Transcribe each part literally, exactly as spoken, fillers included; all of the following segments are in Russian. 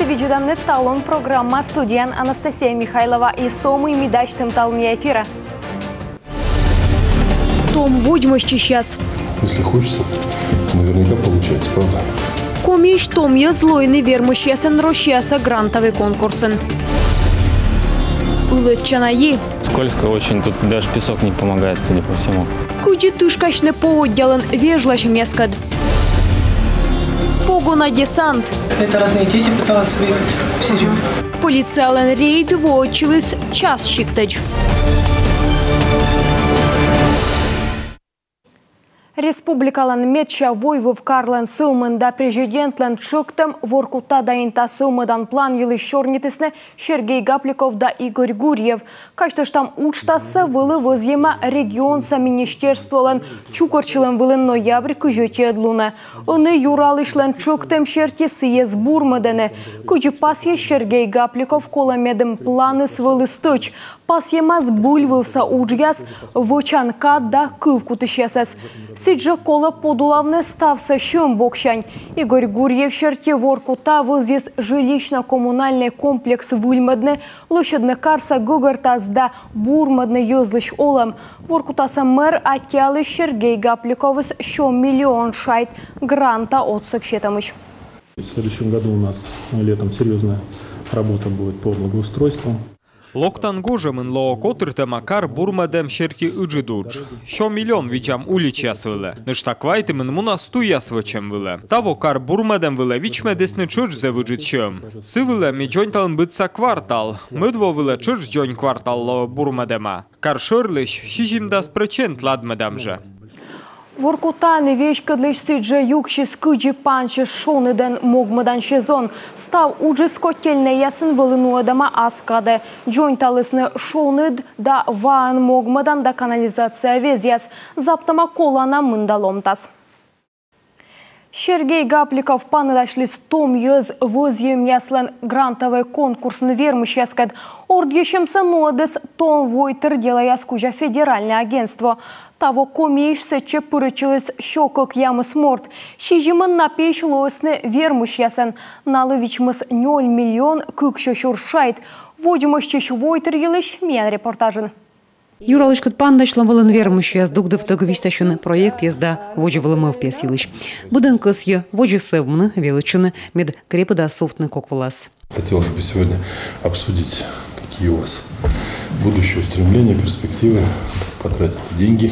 телевизионный талон программа «Студент» Анастасия Михайлова и Сомы Медачтым талне эфира. Том водимость сейчас. Если хочется, то наверняка получается, правда? Комиш том я злойный вермущесен рощеса грантовый конкурсен. Улыбчанаи. Скользко очень, тут даже песок не помогает, судя по всему. Куди тушкачный повод делан вежлащ мескад. Погона десант. Это разные дети пыталась выехать в Сирию. Полиция Ален Рейд вочилась час щиктач. Республикалан метча войвов Карлен Сылмын да президентлен чуктым воркута да инта Сылмыдан план елы шорнитесне Сергей Гапликов да Игорь Гурьев. Качтыш там учтасы вылы возьема регионса министерстволен чукорчылын вылын ноябрь күжөте длуна. Оны юралышлен чуктым шерти съез бурмыдыны. Күжі пасье Сергей Гапликов коламедым планы свылы стыч. Пасьемаз бульвывса уджяс вочанка да кывку тышесес. Сиджа кола подулавны ставса шум бокшань. Игорь Гурьев шерте воркута возъезд жилищно-коммунальный комплекс выльмадны, лошадны карса гогартас да бурмадны юзлыш олам. Воркутаса мэр атялы Сергей Гапликовыс шо миллион шайт гранта от сокщетамыш. В следующем году у нас летом серьезная работа будет по благоустройству. Локтан гожемын лоо котыртыма кар бурмадем шерти ыджидудж. Шо миллион вичам уличас вылы. Ныштаквайтымын муна стуяс вычем вылы. Таво кар бурмадем вылы вичмедесны чыржзе выджит шем. Сы вылы ми джонталын бытса квартал. Мыдво вылы чырж джонь квартал лоо бурмадема. Кар шырлыш шижимдас процент ладмадам-же. Воркутаны вешкадлыш сиджа юкшис кыджи панчы шоныден могмадан шезон. Став уджи скотельне ясын вылыну адама аскады. Джойнталысны шоныд да ваан могмадан да канализация везяс. Заптама колана мындаломтас. Сергей Гапликов паныдашлис том ез возьем яслен грантовый конкурс на вермущескад. Ордьещемся нодес том войтер делаяс кужа федеральное агентство. Того комейшся че пырычылыс щокок ямыс морд. Шижимын напейшулосны вермущесен. Налывичмыс ноль миллион кыкшо шуршайт. Водимощищ войтер елыш мен репортажын. Юралышкат пандашлам валын вермущ яздугды в таговистащен проект езда воджи валымов песилыш. Буден кысье воджи севмны величины мед крепода софтны коквалас. Хотелось бы сегодня обсудить, какие у вас будущие устремления, перспективы, потратить деньги.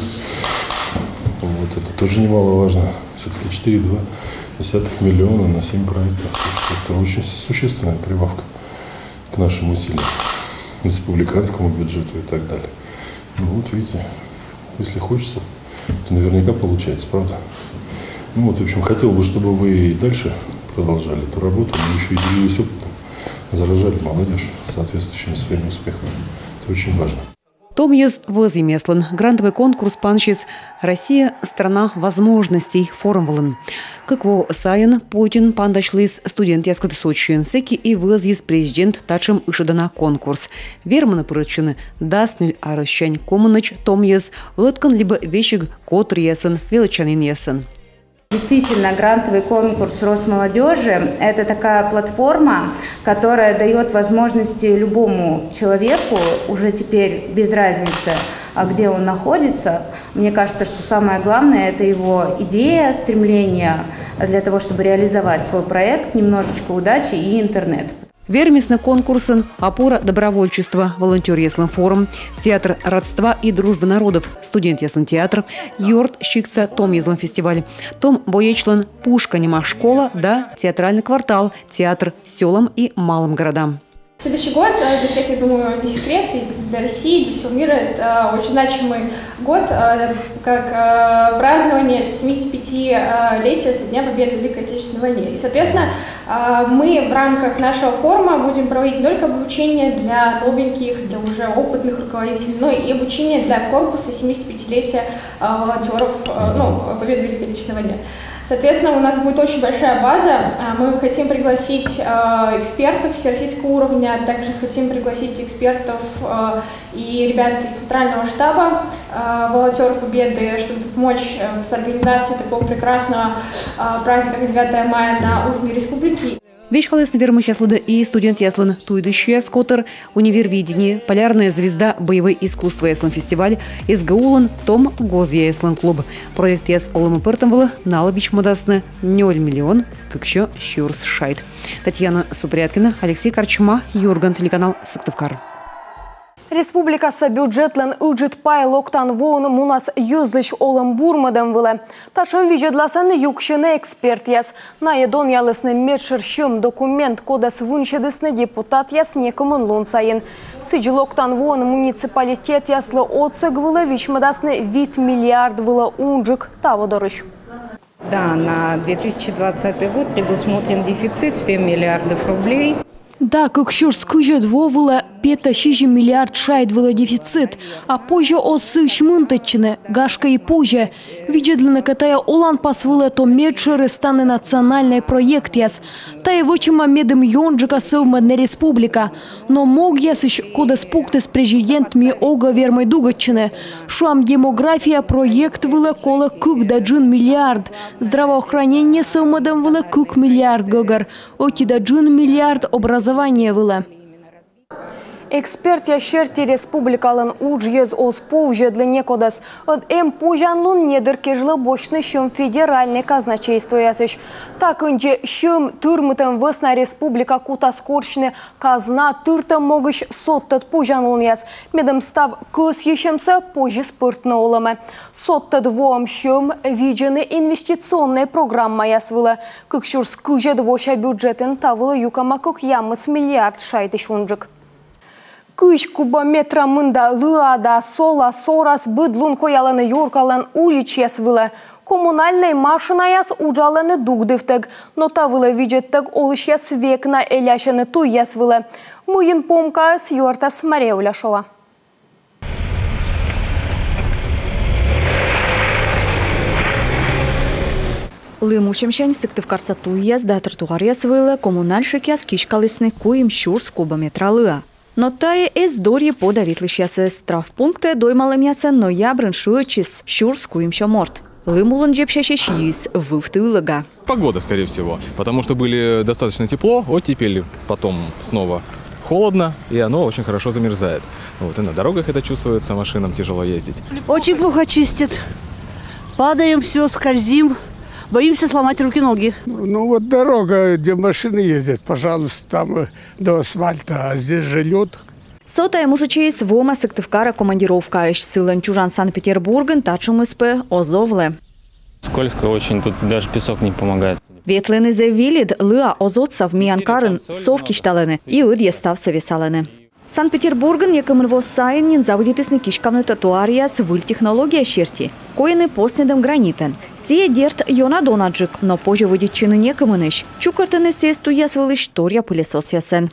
Вот это тоже немаловажно. Все-таки четыре целых две десятых миллиона на семь проектов. Это очень существенная прибавка к нашим усилиям, республиканскому бюджету и так далее. Ну вот видите, если хочется, то наверняка получается, правда? Ну вот, в общем, хотел бы, чтобы вы и дальше продолжали эту работу, но еще и делились опытом, заражали молодежь соответствующими своими успехами. Это очень важно. Том ез возимеслан. Грантовый конкурс панчис «Россия – страна возможностей» форум валын. Как во сайын Путин пандашлис студент яскады сочуен секи и возъез президент тачым ышыдана конкурс. Верманы пырычыны дасныль арыщань комыныч том ез лыткан либо вещиг котр ясын, величанин ясын. Действительно, грантовый конкурс Росмолодежи – это такая платформа, которая дает возможности любому человеку, уже теперь без разницы, где он находится. Мне кажется, что самое главное – это его идея, стремление для того, чтобы реализовать свой проект, немножечко удачи и интернет. Вермисны конкурсын опора добровольчества, волонтер яслын форум, театр родства и дружбы народов, студент яслын театр, юрт щикса том яслын фестиваль, том боечлын пушка нема школа, да театральный квартал, театр селам и малым городам. Следующий год для всех, я думаю, не секрет, и для России, для всего мира это очень значимый год, как празднование семидесятипятилетия со Дня Победы в Великой Отечественной войне. И, соответственно, мы в рамках нашего форума будем проводить не только обучение для новеньких, для уже опытных руководителей, но и обучение для корпуса семидесятипятилетия волонтеров, ну, Победы в Великой Отечественной войне. Соответственно, у нас будет очень большая база. Мы хотим пригласить экспертов всероссийского уровня, также хотим пригласить экспертов и ребят из Центрального штаба волонтеров Победы, чтобы помочь с организацией такого прекрасного праздника, как девятое мая на уровне республики. Вечхалес вермых яслыда и студент яслын туйдущий скотер, универвидение, полярная звезда, боевое искусство яслын фестиваль, СГУлан, Том Гозья яслын клуб. Проект яс олымы пыртымвылы, налабич модасны, ноль миллион, как еще щурс шайт. Татьяна Супряткина, Алексей Корчма, Юрган, телеканал Сыктывкар. Республикасы бюджетлен үджет пай локтан воон мунас юзлыш олым бурмадам вылы. Ташын вижедласын юкшыны эксперт яс. На едон ялысны медшершым документ кодас выншедысны депутат яс некымын лун сайын. Сыджы локтан воон муниципалитет яслы отсыг вылы вичмадасны вид миллиард вылы унджик таводорыш. Да, на две тысячи двадцатый год предусмотрен дефицит в семь миллиардов рублей. Да, как щурс кыжет вовыла пета шижи миллиард шайд выло дефицит, а позже осы шмынтычны, гашка и позже. Виджедлина катая олан пасвыла то медшеры станы национальный проект яс. Та и вычима медым йонджика сылмадна республика. Но мог яс ищ кода спукты с президент ми ога вермой дугачны. Шуам демография проект выло кола кук да джин миллиард. Здравоохранение сылмадам выло кук миллиард гогар. Оти да джин миллиард образование выло. Эксперт ящерти республикалын уджез оспоуже для некодас. От эм пожанлун недырки жлобочный щем федеральный казначейство ясыш. Так инже щем турмытым высна республика кутаскорчны казна туртым могыш соттат пожанлун яс. Медом став кыс ещемся позже спортны олымы. Соттат воам щем виджены инвестиционная программа ясвыла. Как щурс кыжет воша бюджетен тавыла юкама как ямыс миллиард шайты шунджик. Кыш кубометра мында лыада сола сорас быдлун кояланы юркалан улич ясвыла. Коммунальный машина яс уджаланы дугдывтык, но тавыла виджеттык олыш яс векна эляшаны туй ясвыла. Мыйын помка с юартас Мария Уляшова. Лымушемшен Сыктывкарса туй яс да тротуар ясвыла коммунальшик яс кишкалысны куим щурс кубометра лыа. Но тае эс дорье подавитлыш ясы штрафпункты доймалым ясы ноябрын шуычис щурс куимща морт. Лымулын жепшащиш йис вывтылыга. Погода, скорее всего, потому что были достаточно тепло, вот теперь потом снова холодно, и оно очень хорошо замерзает. Вот и на дорогах это чувствуется, машинам тяжело ездить. Очень плохо чистят. Падаем, все, скользим. Боимся сломать руки-ноги. Ну вот дорога, где машины ездят, пожалуйста, там до асфальта, а здесь же лед. Сотая мужичейс вома Сыктывкара командировка ищ сылын чужан Санкт-Петербургын тачым испы озовлы. Скользко очень, тут даже песок не помогает. Ветлыны завилит лыа озотсав миянкарын совки шталыны и уд естав совесалыны. Санкт-Петербургын якымын воз сайыннин заводитысны кишкамны тротуария с выль технология щерти. Коины постнедым гранитен. Сие дерт йона донаджик, но позже выйдет чины некомыныш. Чукартыны сесту ясвылыш торья пылесос ясен.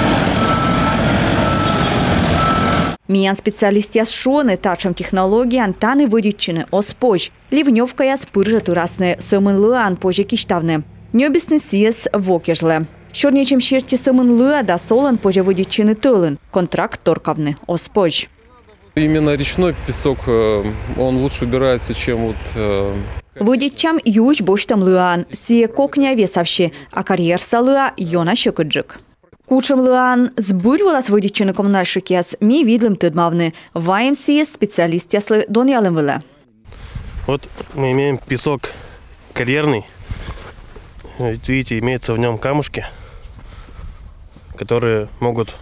Миян специалист яс шуаны тачам технологии антаны выйдет чины оспож. Ливневка яс пыржа турасны сымын лыан позже киштавны. Небесны сиес вокежлы. Щорнечем щерти сымын лыа да солын позже выйдет чины тылын. Контракт торковны оспож. Именно речной песок, он лучше убирается, чем вот... Выйдет чам юж боштам лыан, сие кокня весавши, а карьерса лыа йона щекыджик. Кучам лыан сбыль волас выйдет чины коммунальшик яс ми видлым тыдмавны, ваем сие специалист яслы дон ялым вылы. Вот мы имеем песок карьерный, видите, имеется в нем камушки, которые могут,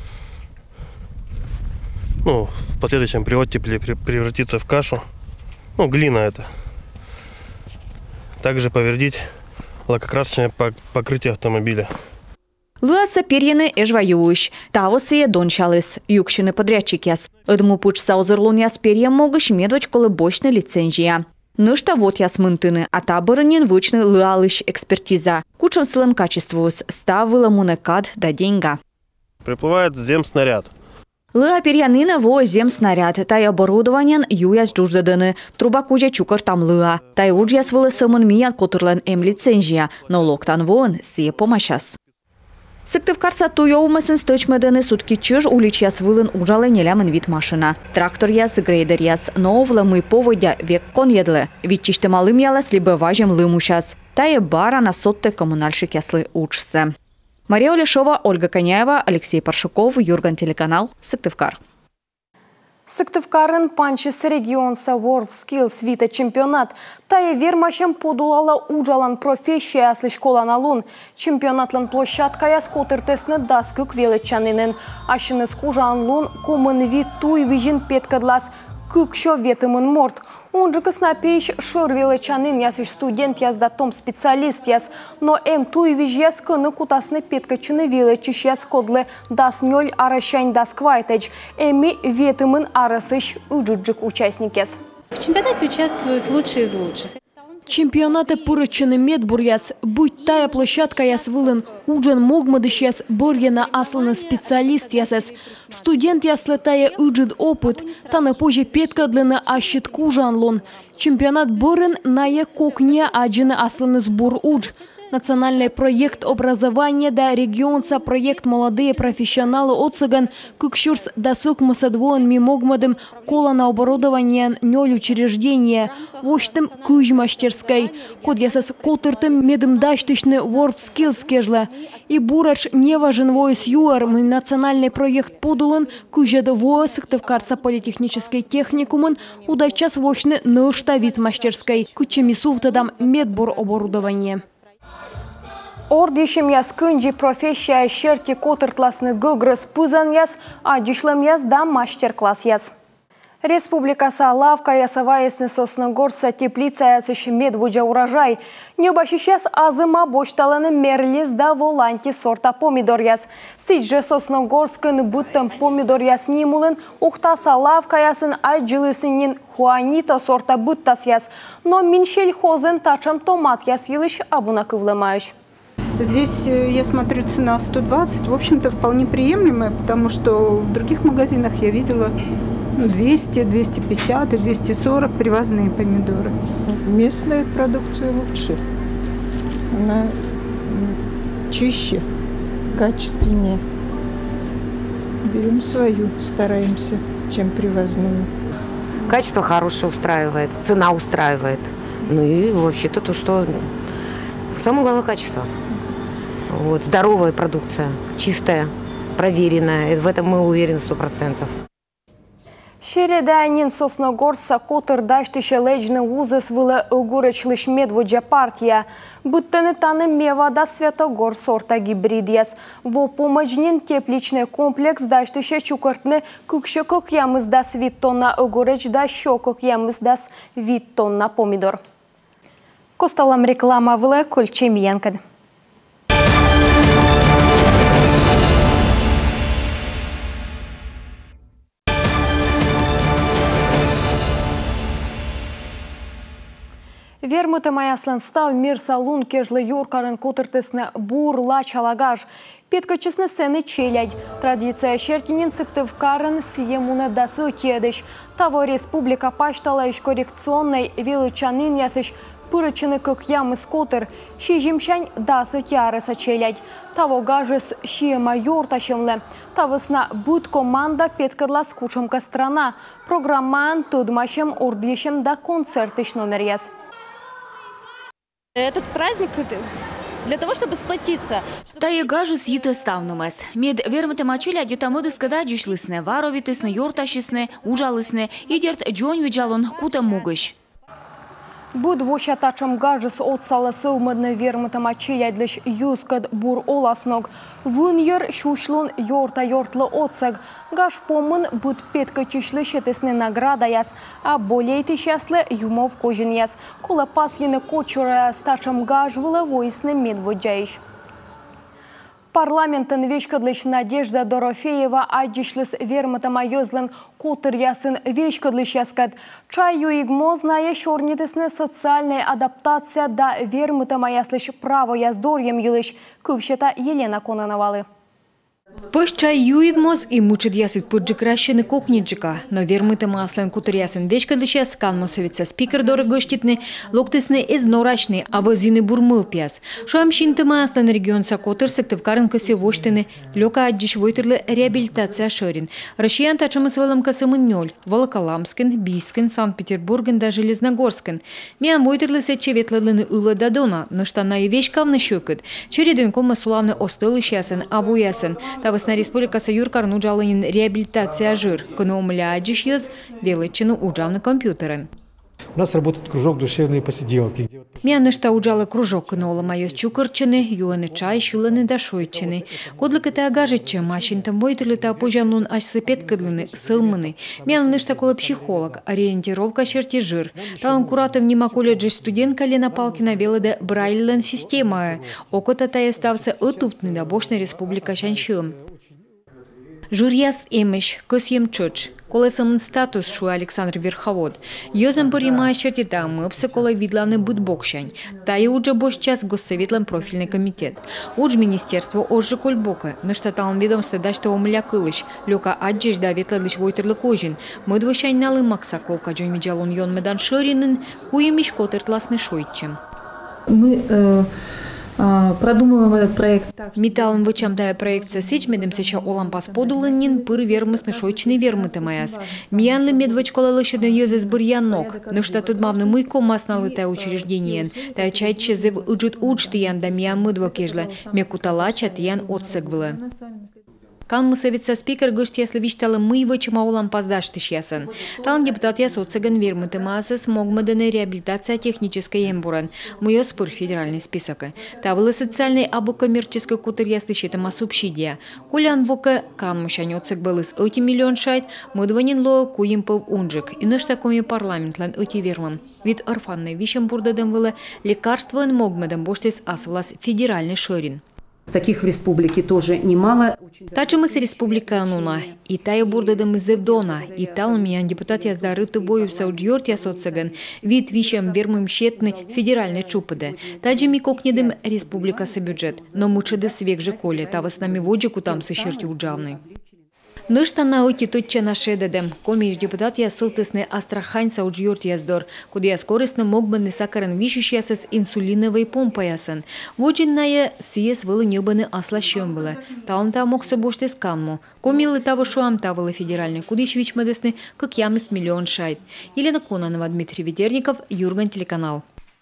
ну, в последующем при оттепле превратиться в кашу, ну, глина это. Также повредить лакокрасочное покрытие автомобиля. Луаса перьяны эжваюш, тавосые дончалыс, юкшины подрядчик яс. Эдму пуч саузерлун яс перьям могыш медоч колыбочный лицензия. Нышта вот яс мынтыны, а табырынен вычны лыалыш экспертиза. Кучам сылым качествуус, ставыла мунекад да деньга. Приплывает земснаряд. Лыа перьянына во земснаряд, тай оборудованиен юяс джуждадыны, труба кужа чукар там лыа. Тай уджяс вылы сымын миян котырлен эм лицензия, но локтан вон сие помашас. Сыктывкарса туйоумысын стычмыдыны сутки чыж улич яс вылын ужалы нелямын вид машина. Трактор яс, грейдер яс, но овлымы поводя век кон едлы. Вид чиштымалым ялас либо важем лымушас. Тае бара на сотты коммунальшик яслы учсы. Мария Улешова, Ольга Коняева, Алексей Паршуков, Юрган, телеканал Сыктывкар. Сыктывкарын панчыс регионса World Skills Vita чемпионат. Тая вермашем подулала уджалан профессия асли школан алун. Чемпионатлан площадкая скотыртесны даскык величанинен. Ашины скужан лун комын вид туй вижин петкадлас кыкшо ветымын морд. Он же кыснапейш шыр величанин ясыш студент яз да том специалист яз. Но эм туй вижьяс кыны кутасны петкачыны величиш яз кодлы дас нёль арашань дас квайтеч. Эми ветымын арасыш уджуджик участник яз. В чемпионате участвуют лучшие из лучших. Чемпионаты пырычыны медбур яз. Будь тая площадка яз вылын. Уджен могмадыш яз борьена асланы специалист яз. Студент яз летая уджид опыт. Таны позже петкадлыны ащит кужанлон. Чемпионат борен нае кокне аджины асланы сбор удж. Национальный проект образования да регионца проект молодые профессионалы отсыган кукшурс досуг мусадвоен мимогмадым кола на оборудование ноль учреждения воштым куж мастерской код ясас котыртым медым даштышны World Skills кежла и бурач не важен воис юар мы национальный проект подулын кужеды воя Сыктывкарса политехнической техникумын удачас вошны нылштавит мастерской кучемисуфтадам медбор оборудование. Ордишем яз кынжи профессия шерти котыртласны гыгрыз пузан яз, а дишлем яз да мастер-класс яз. Республикаса лавка ясавайсны Сосногорса теплица ясыш медвуджа урожай. Небашиш яз азыма бошталаны мерлиз да воланти сорта помидор яз. Сич же Сосногорскын буттым помидор яз нимулын, ухтаса лавка ясын айджилысынин хуанита сорта буттас яз. Но миншель хозен тачам томат яз елыш абуна кывлымаеш. Здесь, я смотрю, цена сто двадцать, в общем-то, вполне приемлемая, потому что в других магазинах я видела двести, двести пятьдесят и двести сорок привозные помидоры. Местная продукция лучше, она чище, качественнее. Берем свою, стараемся, чем привозную. Качество хорошее устраивает, цена устраивает. Ну и вообще-то то, что самое главное качество. Вот, здоровая продукция, чистая, проверенная. В этом мы уверены сто процентов. Шереданин Сосногорса котыр даштыше лежны узыс вылы угуречлыш медвуджа партия. Буттыны таны мева да Светогор сорта гибрид яз. Во помощнин тепличный комплекс даштыше чукартны кукшо кокьямыз дас вид тонна угуреч да шо кокьямыз дас вид тонна помидор. Косталам реклама вылы кульчемиянкад. Вермыты маяслан став мир салун кежлы юркарын котыртысны бур лачалагаж. Петкачысны сены челядь. Традиция шеркинин Сыктывкарын сиемуны дасы тедыш. Того республика паштала иш коррекционной величанин ясыш пырычыны кыкьямыз котыр. Шижимшань дасы тярыса челядь. Того гажыс шиема юрташымлы. Тавысна бут команда петкадлас кучымка страна. Программан тудмашем урдешем да концертыш номер яз. Этот праздник для того, чтобы сплотиться. Тая гажу съита ставнумес. Мед вермете мачили адютамоды скада дюшлысне, варовитысне, юрташисне, ужалысне, идерт джон виджалон кута мугыш. Буд воща тачам гажыс отсала сылмадны вермыты мачили адлыш юскад бур оласног. Выньер шушлун йорта-йортлы отсаг. Гаш помын буд петкачишлы шетесны награда яс, а болейты счастлы юмов кожин яс. Кола паслины кочура с тачам гаж выловойсны медводжаиш. Парламентын вешкадлыш Надежда Дорофеева адишлыс вермыты майозлын котыр ясын вешкадлыш яскад. Чаю игмо зная шорнитесны социальная адаптация да вермыты маяслыш право яздорьем елыш. Кывшета Елена Конановалы. Пышчай юигмоз и мучит ясит пуджикращины кокниджика, но вермыты маслен кутырясын вечка дышес канмосовица спикер дорогощитны, локтысны из норачны, а возины бурмыл пяс. Шуамщинты маслен регион сакотыр сектывкарын кысе воштыны, лёка аджиш войтырлы реабилитация шорин. Россиян тачымы свелым касымын ноль, Волоколамскин, Бийскин, Санкт-Петербургин да Железногорскин. Миан войтырлы сече ветлылыны ылы дадона, но штана и вечкавны щукыт. Чередин кома сулавны остылы щасен, авуясен. Тавысна республикасы юркар нуджалынин реабилитация жир, кыны омляджиш ез, велычыны уджавны компьютерын. У нас работает кружок «Душевные посиделки». Мянышта уджалы кружок кыны ола майос чукырчыны, юаны чай, шулыны да шойчыны. Кодлык это агажитчы, машинтам войтырлы та пожанлун аж сыпет кыдлыны, сылмыны. Мянышта кола психолог, ориентировка черти жир. Талан куратом нема колледжи студентка Лена Палкина велыды брайлен система. Окота тая стався ытуфтны да бошна республика Шаншым. Журьяс эмеш, косьем чуч. Колесом статус шу Александр Верховод. Йозем поримая чертита мыпсы кола видлавны будбокшань. Та и уже бош час госсоветлен профильный комитет. Уж министерство ожжи кольбока. Но что там ведомство да что умля кылыш. Лёка аджиш да ветладыш войтерлы кожин. Мы двущань налы максаков каджон меджалун йон медан шоринын. Куемиш котертласны шойчем. Мы э продумываем этот проект. Металлом вычам дая проект сосич медем сеча олампас подулыннин пыр вермысны шойчный вермыты маяс. Миянлы медвочкола лышыды йозес бурьянок. Но что тут мавны мыйко масналы та учреждениен. Та чайче зев уджит учты ян да миян мыдвокежлы. Мекуталача тиян отсыгвылы. Кан совется спикер гышт если вишталы мы его чема олампас даштыш ясын. Талан депутат яс отсыган вермыты масы смог маданы реабилитация технической ембуран. Муё спор федеральный список. Тавылы социальный або коммерческий кутыр яслы щетама субсидия. Колян вока кан мушань отсыг был из эти миллион шайт, мыдванин ло куимпов унжик. И наш такой парламент лан эти верман. Вид орфанной вишем бурдадам было лекарствен мог мадам боштис асвлас федеральный шорин. Таких в республике тоже немало. Тачимыс республика ануна. И тая бурдадам из Евдона. И талм ян депутат яздарыты бою сауджьорт ясоцыган. Вид вишем вермым щетны федеральный чупыды. Таджими кокнедым республика со бюджет. Но мучады свек же коле. Тава с нами воджику там сыщерти уджавны. Нышта на уйти тутча наши дедем. Комиш депутат я султысны Астрахань сауджьорт яздор, куда я скоростно мог бы не сакаран вишиш ясas инсулиновой помпой ясан. Воджинная сиес вылы небаны аслащем было. Таум та мог собошты скамму. Комилы того шуам тавылы федеральный, кудыш вичмадысны, как ямыст миллион шайт. Елена Кононова, Дмитрий Ведерников, Юрган, телеканал.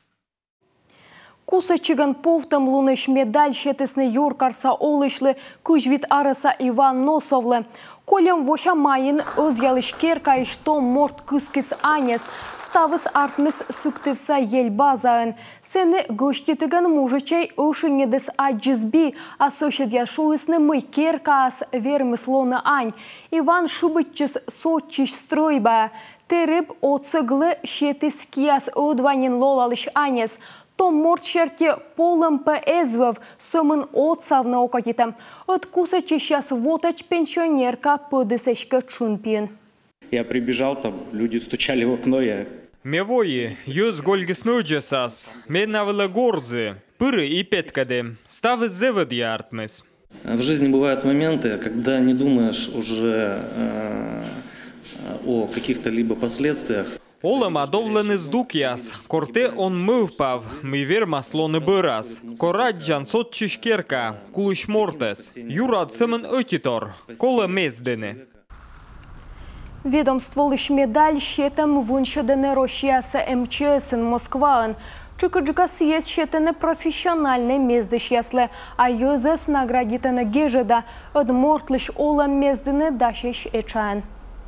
Куса чиган повтам луныш медаль щетесны юркарса олышлы, күжвит арыса Иван Носовлы. Колем воша майын өзгялыш керкайш том морт кыскис анес, ставыс артмыс суктывса ел базаын. Сені гөштетігін мужычай ошынедіс аджизби, а сошед яшуысны мы керкаас вермыс лоны ань. Иван шубытчыс сочиш стройба. Тереб оцыглы щетес кияс одванин лолалыш анес. Том морчерте полым пэзвов сымын отсавны окатитам. Откуса сейчас вотач пенсионерка подысечка чунпин. Я прибежал, там люди стучали в окно, я... Мевои, юз гольгесну джесас, менавылы горзы, пыры и петкады, ставы зевыд яртмыс. В жизни бывают моменты, когда не думаешь уже э, о каких-то либо последствиях. Олем адовлены здукяс, корте он мывпав, мы верма слоны бырас. Кораджан сотчиш керка, кулыш мортес, юрад сымын ötитор, колы мездыны. Ведомство лиш медаль щетам вуншадыны Россиясы эм че эсын Москваын. Чукаджикас есть щетыны профессиональный мездыш яслы, а юзес наградитыны гежеда, одмортлыш олам мездыны дашеш эчан.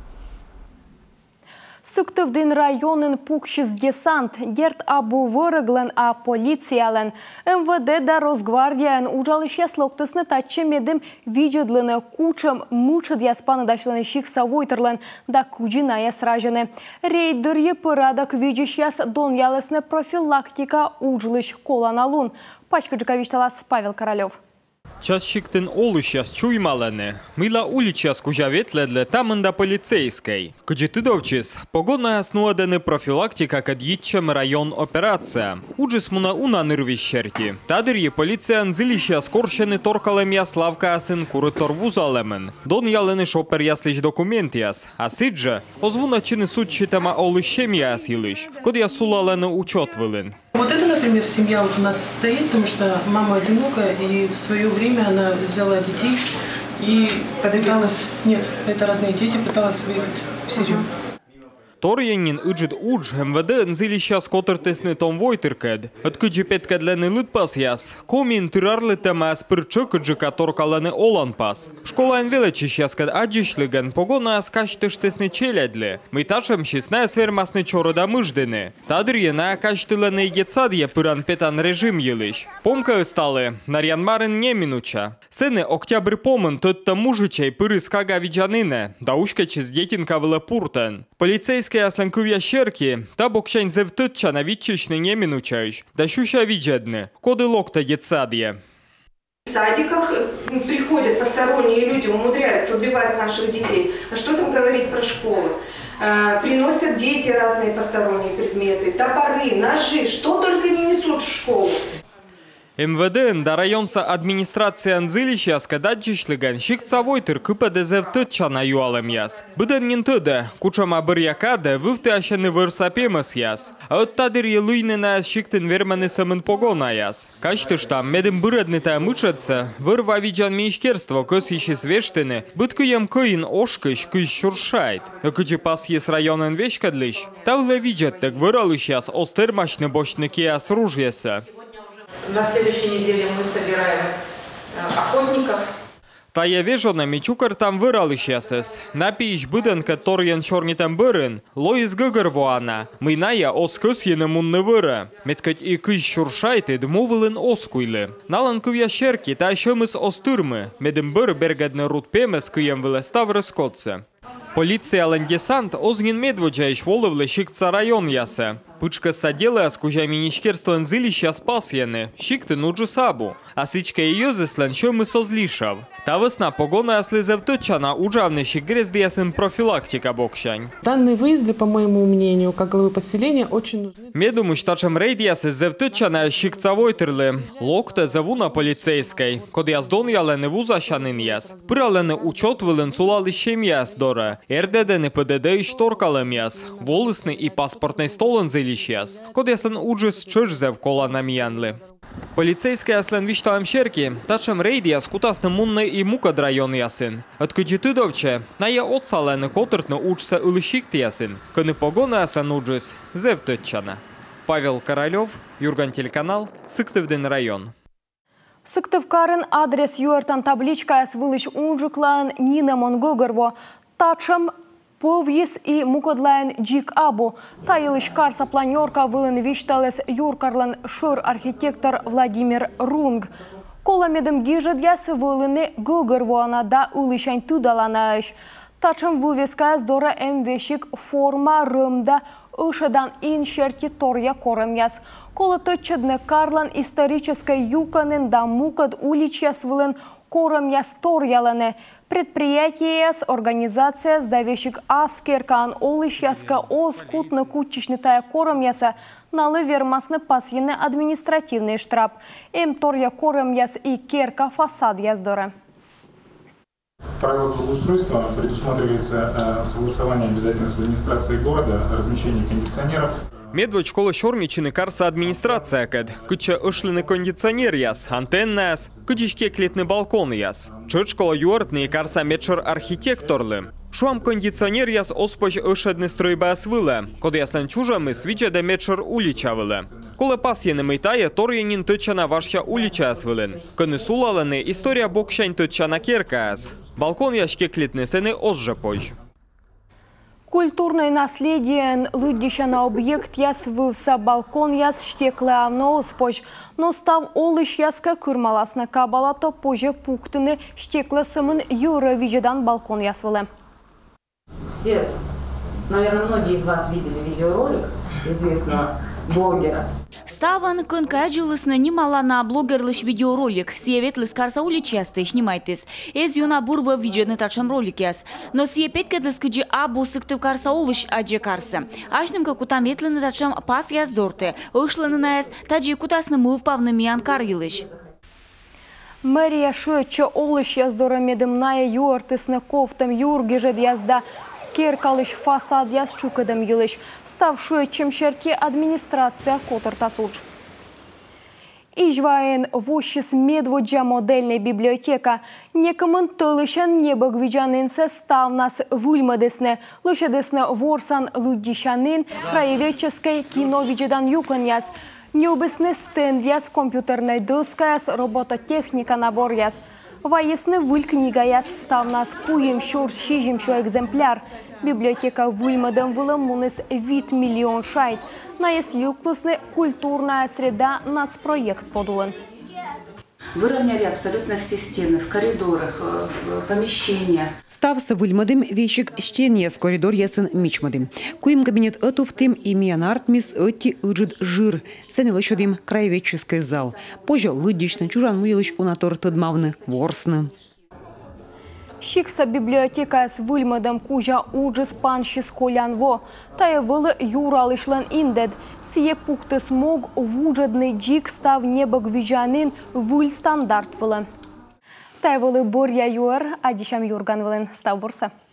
Сыктывдын районын пукшис десант, дерт абу вырыглын, а полициялын. эм вэ дэ да Росгвардиян ужалыш яслоктысны татчы медым виджедлыны кучым мучыд яспаны дашлыны шик савойтырлын, да куджина ясражыны. Рейдер епырадак виджиш яс дон ялысны профилактика ужлыш коланалун. Пачка Джикович Талас, Павел Королев. Час шиктен олыщас чуймалены. Мила уличас кужаветледле тамында полицейской. Кыджитыдовчис, погона основадены профилактика кадьитчем район операция. Уджис муна уна нырвищерки. Тадырье полиция анзылища скорщены торкалем яславка асын куры торвузалемен. Дон ялены шопер яслищ документиас. А сиджа, озвуна чины судчитама олыщем ясилыш. Код ясулалены учет вылын. Вот это, например, семья вот у нас состоит, потому что мама одинокая, и в свое время она взяла детей и пыталась, нет, это родные дети, пыталась выехать в Сирию. Торьянин ыджит удж МВД нзилища скотертесны том войтыркед. Откыджи петкедлены лытпас яс. Комин тырарлы тема спырчы кыджика торкаланы олан пас. Школайн велечиш яскед аджишлыген погона аскаштыштесны челядли. Мы ташем шисная свермасны чорода мыждыны. Тадырье на акаштылены егецадье пыран петан режим елыш. Помка сталы, нарьян марын не минуча. Сыны октябрь помын тотта мужичей пыры скага виджаныне. Даушка чиз детинка вылы пуртен. Полицейский Асленкувя щерки, та бокшень зевтытча на витчичны не минучаешь, да щуща виджедны, коды локта детсадье. В садиках приходят посторонние люди, умудряются убивать наших детей. А что там говорить про школу? Приносят дети разные посторонние предметы, топоры, ножи, что только не несут в школу. МВД да районса администрация анзылища скададжишлыган шикцавойтыр кыпадезев тытча на юалем яс. Быден нинтыде, кучама бырьякаде вывты ашаны вырсапемас яс. А от тадыр елуйны на шиктын верманы самын погона яс. Качтыштам медым быредны та мычатся, вырва виджан министерство көс ищи свештыны, быткуем кыйн ошкыш кыш шуршайт. Кычы пас ес районен вешкадлыш, тавле виджат так выралыш яс остермашны бошныки яс ружьеса. На следующей неделе мы собираем охотников. Тая вежона мичукар там выралыш ясес. Напиш быден которьен чорнитем бырын, лоис гыгыр воана. Мыйная ос көсьене мунны выры. Меткать и кыш шуршайты дмувылын оскуйлы. Налан кывя щерки та шымыс остырмы. Медым быр бергадны рут пемес кыем вылестав скотце. Полиция лендесант озгин медводжаиш воловлы шикца район ясе. Пычка садела с кужа министерство нзылища спасьены, шикты нуджу сабу, а свечка ее зеслен шо мы созлишав. Та весна погона слезев точана ужавный щик грездиясен профилактика бокшань. Данные выезды, по моему мнению, как главы поселения, очень нужны. Медум штачем рейдиясы зев точана шикца войтырлы. Локте завуна полицейской, код яздон ялены вузашанын яс. Пыралены учет вылын сулалы щем яс дора. РДД ПДД и шторкалем яс. Волосный и паспортный столен зелищ яс. Код ясен уджис чырзев кола намьянлы. Полицейская аслен виштаем щерки, тачем рейдияс кутасны мунны и мукад район ясын. Откыджитыдовче, ная отсалены котыртны учса улышикт ясын. Кыны погоны аслен уджис зев тытчана. Павел Королев, Юрган телеканал, Сыктывден район. Сыктывкарын адрес юертан табличка с вылыш унжуклан Нина Монгогорво. Тачем Повьес и мукодлайн джик абу. Таилыш карса планерка вылын вишталес юркарлан шыр архитектор Владимир Рунг. Кола медым гижет ясы вылыны гыгырвуана да улышань тудаланаеш. Тачым вывеска здора эмвешик форма рымда ышадан иншерти торья корым яс. Кола тычедны карлан исторической юканын да мукад уличьяс вылын корым яс торьяланы. Предприятие с организация сдавещик аскеркан олышьяска оз кутны кутчичны тая корым яса налы вермасны пасьены административный штраф. Эм торья корым яс и керка фасад яздоры. В правилах благоустройства предусматривается согласование обязательно с администрацией города, размещение кондиционеров. Медвоч коло шормичины карса администрация кад. Кыча ышлины кондиционер яс, антенна яс, кычишке клетный балкон яс. Чыч коло юартный карса медшер архитекторлы. Шуам кондиционер яс оспоч ышедны стройба свылы. Код ясан чужамы свича да медшер уличавылы. Коло пасьены мытая торьянин тычана ваша улича свылын. Кыны сулаланы история бокшань тычана керка яс. Балкон яшке клетны сены озжа позж. Культурное наследие лыдища на объект яс вывса балкон яс штеклы авно споч, но став олыш яска кырмаласна кабала то позже пуктыны штеклы сымын юры виджедан балкон яс вылы. Все, наверное, многие из вас видели видеоролик известного блогера. ставан, конкаджулысны немала на блогерлыш видеоролик. Севетлыс карса уличасты снимайтыс. Эз юна бурба виджены тачам роликяс. Но сие петкадлыс кыджи абу сыктыв карса улыш аджи карса. Ашным какутам ветлыны тачам пас яздорты. Ышлыны наэс таджи кутасны мыв павны миян кар йылыш. Мэрия шуетче олыш яздора медымная юартысны кофтам юргежед язда. Керкалыш фасад яз чукадам йылыш. Став шуетчем шерке администрация котыр тасуч. Ижваен вощис медводжа модельная библиотека. Некомын тылышан небог виджанынсе ставнас вульмадесне. Лышадесне ворсан луддишанын краеведческой кино виджедан юкан яз. Необесны стенд яз компьютерной доска яз робототехника набор яз. Ваесны выль книга яз ставнас куем шур шижим шо экземпляр. Библиотека вульмадам вылымуныс вид миллион шайт. На есть юклысны культурная среда нацпроект подулан. Выровняли абсолютно все стены в коридорах, помещения. Стався вильмадим вещик стене с коридор ясын мичмадим. Куим кабинет эту в тем имя нартмис эти уджит жир. Сенил еще дим краеведческий зал. Позже лыдично чужан муилыш унатор тадмавны ворсны. Шикса библиотека с вильмадом кужа уджис паншис колянво. Тая вылы юралышлан индед. Сие пухты смог вуджадный джик став небог вижанин выль стандарт вылы. Тая вылы борья юэр, адишам юрган вылын став бурса.